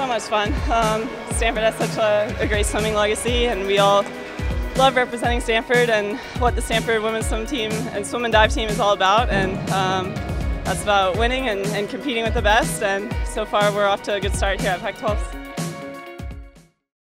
so much fun. Stanford has such a great swimming legacy, and we all love representing Stanford and what the Stanford women's swim team and swim and dive team is all about. And that's about winning and competing with the best. And so far, we're off to a good start here at Pac-12.